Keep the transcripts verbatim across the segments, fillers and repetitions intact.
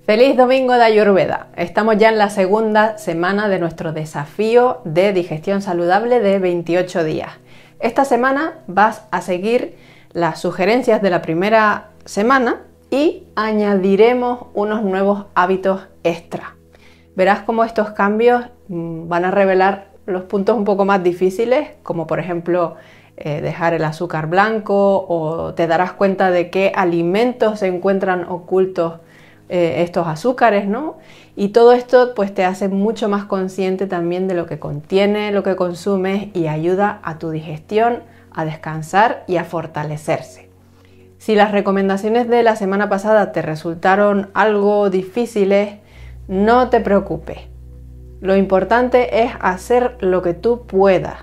Feliz domingo de Ayurveda. Estamos ya en la segunda semana de nuestro desafío de digestión saludable de veintiocho días. Esta semana vas a seguir las sugerencias de la primera semana y añadiremos unos nuevos hábitos extra. Verás cómo estos cambios van a revelar los puntos un poco más difíciles, como por ejemplo eh, dejar el azúcar blanco, o te darás cuenta de qué alimentos se encuentran ocultos Eh, estos azúcares, ¿no? Y todo esto pues te hace mucho más consciente también de lo que contiene, lo que consumes, y ayuda a tu digestión a descansar y a fortalecerse. Si las recomendaciones de la semana pasada te resultaron algo difíciles, no te preocupes. Lo importante es hacer lo que tú puedas.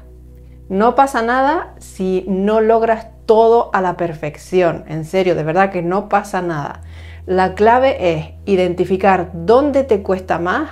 No pasa nada si no logras todo a la perfección. En serio, de verdad que no pasa nada. La clave es identificar dónde te cuesta más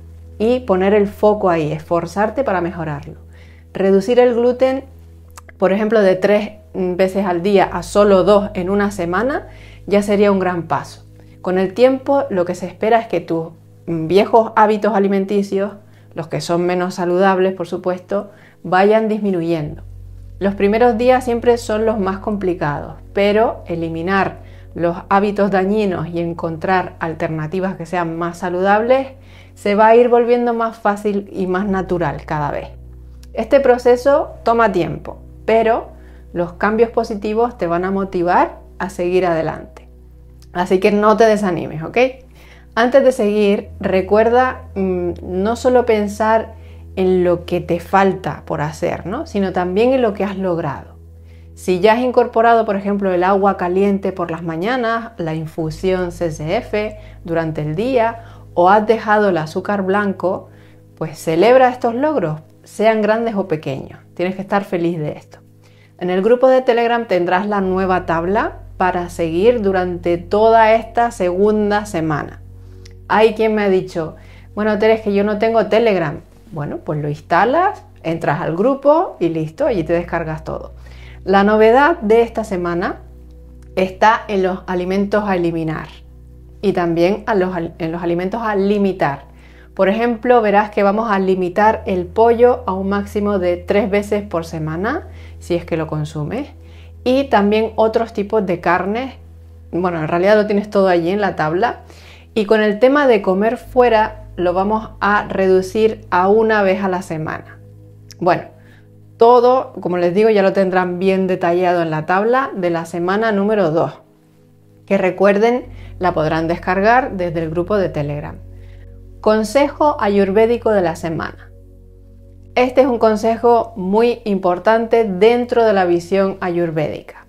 y poner el foco ahí, esforzarte para mejorarlo. Reducir el gluten, por ejemplo, de tres veces al día a solo dos en una semana, ya sería un gran paso. Con el tiempo, lo que se espera es que tus viejos hábitos alimenticios, los que son menos saludables, por supuesto, vayan disminuyendo. Los primeros días siempre son los más complicados, pero eliminar los hábitos dañinos y encontrar alternativas que sean más saludables se va a ir volviendo más fácil y más natural cada vez. Este proceso toma tiempo, pero los cambios positivos te van a motivar a seguir adelante. Así que no te desanimes, ¿ok? Antes de seguir, recuerda mmm, no solo pensar en lo que te falta por hacer, ¿no? Sino también en lo que has logrado. Si ya has incorporado, por ejemplo, el agua caliente por las mañanas, la infusión C C F durante el día, o has dejado el azúcar blanco, pues celebra estos logros, sean grandes o pequeños. Tienes que estar feliz de esto. En el grupo de Telegram tendrás la nueva tabla para seguir durante toda esta segunda semana. Hay quien me ha dicho, bueno, Tere, es que yo no tengo Telegram. Bueno, pues lo instalas, entras al grupo y listo, allí te descargas todo. La novedad de esta semana está en los alimentos a eliminar y también a los, en los alimentos a limitar. Por ejemplo, verás que vamos a limitar el pollo a un máximo de tres veces por semana, si es que lo consumes, y también otros tipos de carnes. Bueno, en realidad lo tienes todo allí en la tabla. Y con el tema de comer fuera, lo vamos a reducir a una vez a la semana. Bueno, todo, como les digo, ya lo tendrán bien detallado en la tabla de la semana número dos, que recuerden, la podrán descargar desde el grupo de Telegram. Consejo ayurvédico de la semana. Este es un consejo muy importante dentro de la visión ayurvédica.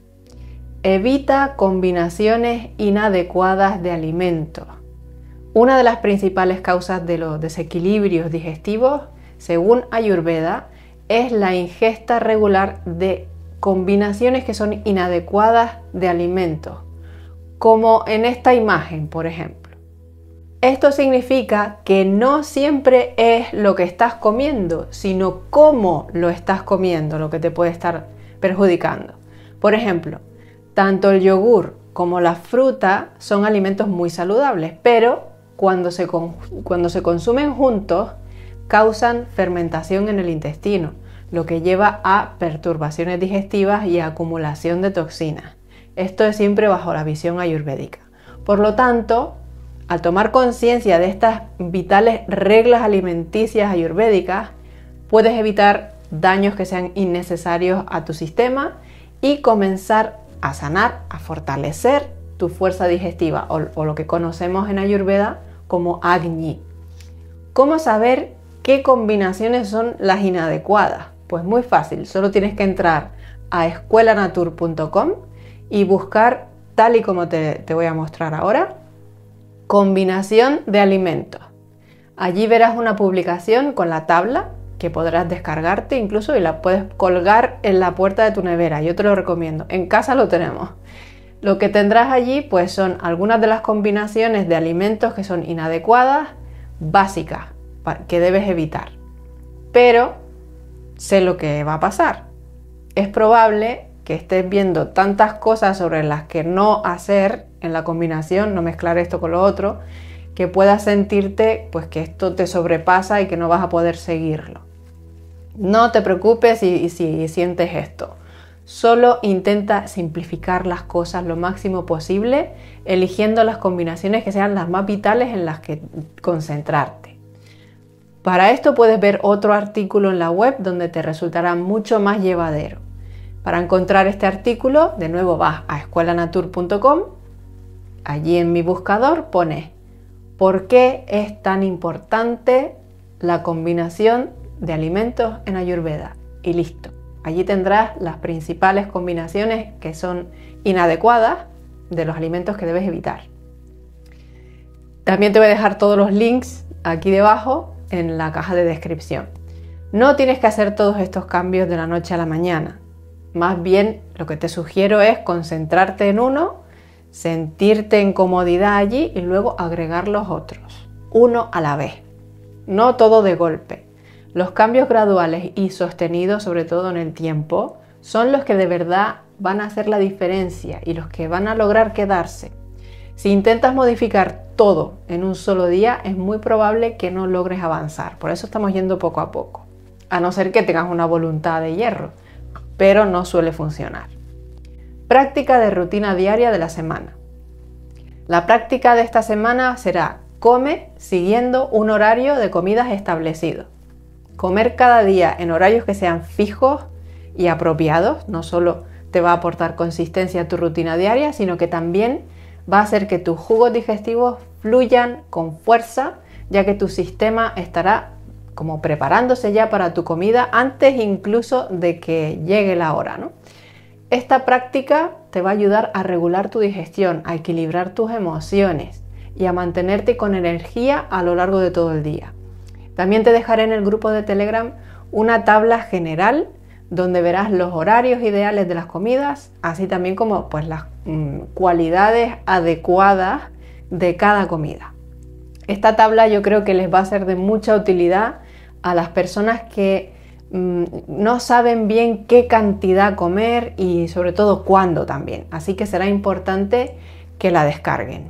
Evita combinaciones inadecuadas de alimentos. Una de las principales causas de los desequilibrios digestivos, según Ayurveda, es la ingesta regular de combinaciones que son inadecuadas de alimentos, como en esta imagen, por ejemplo. Esto significa que no siempre es lo que estás comiendo, sino cómo lo estás comiendo, lo que te puede estar perjudicando. Por ejemplo, tanto el yogur como la fruta son alimentos muy saludables, pero cuando se, cuando se consumen juntos, causan fermentación en el intestino, lo que lleva a perturbaciones digestivas y a acumulación de toxinas. Esto es siempre bajo la visión ayurvédica. Por lo tanto, al tomar conciencia de estas vitales reglas alimenticias ayurvédicas, puedes evitar daños que sean innecesarios a tu sistema y comenzar a sanar, a fortalecer tu fuerza digestiva, o, o lo que conocemos en Ayurveda como Agni. ¿Cómo saber qué combinaciones son las inadecuadas? Pues muy fácil, solo tienes que entrar a escuelanatur punto com y buscar, tal y como te, te voy a mostrar ahora, combinación de alimentos. Allí verás una publicación con la tabla que podrás descargarte incluso y la puedes colgar en la puerta de tu nevera. Yo te lo recomiendo, en casa lo tenemos. Lo que tendrás allí pues son algunas de las combinaciones de alimentos que son inadecuadas, básicas, que debes evitar. Pero sé lo que va a pasar. Es probable que estés viendo tantas cosas sobre las que no hacer en la combinación, no mezclar esto con lo otro, que puedas sentirte pues que esto te sobrepasa y que no vas a poder seguirlo. No te preocupes si, si sientes esto. Solo intenta simplificar las cosas lo máximo posible, eligiendo las combinaciones que sean las más vitales en las que concentrarte. Para esto puedes ver otro artículo en la web donde te resultará mucho más llevadero. Para encontrar este artículo, de nuevo vas a escuela natur punto com. Allí en mi buscador pones ¿por qué es tan importante la combinación de alimentos en Ayurveda? Y listo. Allí tendrás las principales combinaciones que son inadecuadas de los alimentos que debes evitar. También te voy a dejar todos los links aquí debajo en la caja de descripción. No tienes que hacer todos estos cambios de la noche a la mañana. Más bien lo que te sugiero es concentrarte en uno, sentirte en comodidad allí y luego agregar los otros, uno a la vez. No todo de golpe. Los cambios graduales y sostenidos, sobre todo en el tiempo, son los que de verdad van a hacer la diferencia y los que van a lograr quedarse. Si intentas modificar todo en un solo día, es muy probable que no logres avanzar. Por eso estamos yendo poco a poco, a no ser que tengas una voluntad de hierro, pero no suele funcionar. Práctica de rutina diaria de la semana. La práctica de esta semana será: come siguiendo un horario de comidas establecido. Comer cada día en horarios que sean fijos y apropiados no solo te va a aportar consistencia a tu rutina diaria, sino que también va a hacer que tus jugos digestivos fluyan con fuerza, ya que tu sistema estará como preparándose ya para tu comida antes incluso de que llegue la hora, ¿no? Esta práctica te va a ayudar a regular tu digestión, a equilibrar tus emociones y a mantenerte con energía a lo largo de todo el día. También te dejaré en el grupo de Telegram una tabla general donde verás los horarios ideales de las comidas, así también como pues, las mmm, cualidades adecuadas de cada comida. Esta tabla yo creo que les va a ser de mucha utilidad a las personas que mmm, no saben bien qué cantidad comer y sobre todo cuándo también, así que será importante que la descarguen.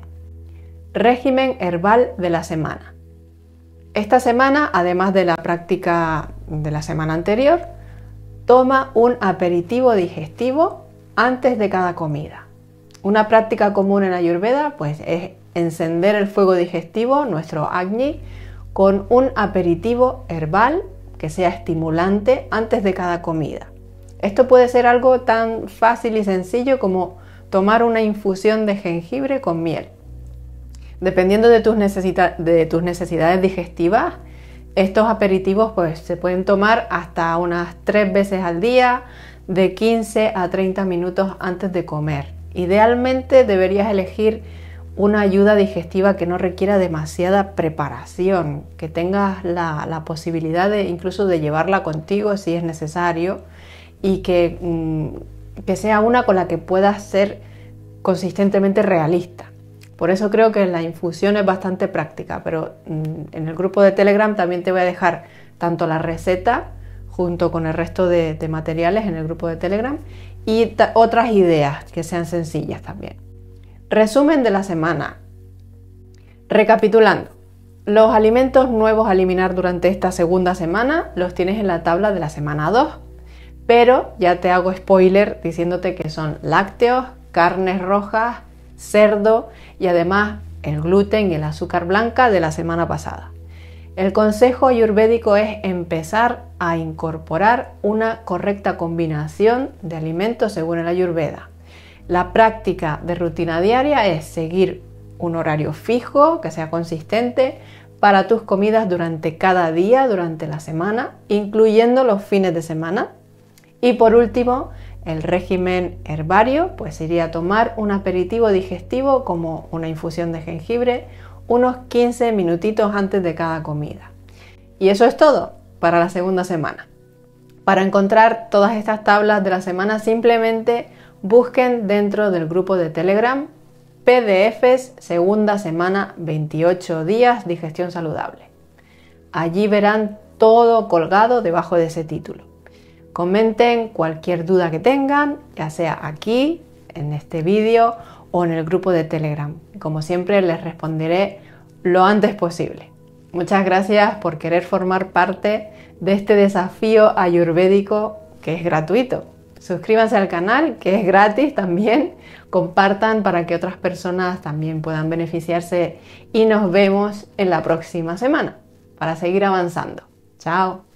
Régimen herbal de la semana. Esta semana, además de la práctica de la semana anterior, toma un aperitivo digestivo antes de cada comida. Una práctica común en Ayurveda pues, es encender el fuego digestivo, nuestro Agni, con un aperitivo herbal que sea estimulante antes de cada comida. Esto puede ser algo tan fácil y sencillo como tomar una infusión de jengibre con miel. Dependiendo de tus, necesita- de tus necesidades digestivas, estos aperitivos pues, se pueden tomar hasta unas tres veces al día, de quince a treinta minutos antes de comer. Idealmente deberías elegir una ayuda digestiva que no requiera demasiada preparación, que tengas la, la posibilidad de incluso de llevarla contigo si es necesario y que, mmm, que sea una con la que puedas ser consistentemente realista. Por eso creo que la infusión es bastante práctica, pero en el grupo de Telegram también te voy a dejar tanto la receta junto con el resto de, de materiales en el grupo de Telegram y otras ideas que sean sencillas también. Resumen de la semana. Recapitulando, los alimentos nuevos a eliminar durante esta segunda semana los tienes en la tabla de la semana dos, pero ya te hago spoiler diciéndote que son lácteos, carnes rojas, cerdo y además el gluten y el azúcar blanca de la semana pasada. El consejo ayurvédico es empezar a incorporar una correcta combinación de alimentos según el Ayurveda. La práctica de rutina diaria es seguir un horario fijo que sea consistente para tus comidas durante cada día, durante la semana, incluyendo los fines de semana. Y por último, el régimen herbario, pues sería tomar un aperitivo digestivo como una infusión de jengibre unos quince minutitos antes de cada comida. Y eso es todo para la segunda semana. Para encontrar todas estas tablas de la semana, simplemente busquen dentro del grupo de Telegram P D Fs segunda semana veintiocho días digestión saludable. Allí verán todo colgado debajo de ese título. Comenten cualquier duda que tengan, ya sea aquí, en este vídeo o en el grupo de Telegram. Como siempre les responderé lo antes posible. Muchas gracias por querer formar parte de este desafío ayurvédico que es gratuito. Suscríbanse al canal, que es gratis también. Compartan para que otras personas también puedan beneficiarse y nos vemos en la próxima semana para seguir avanzando. Chao.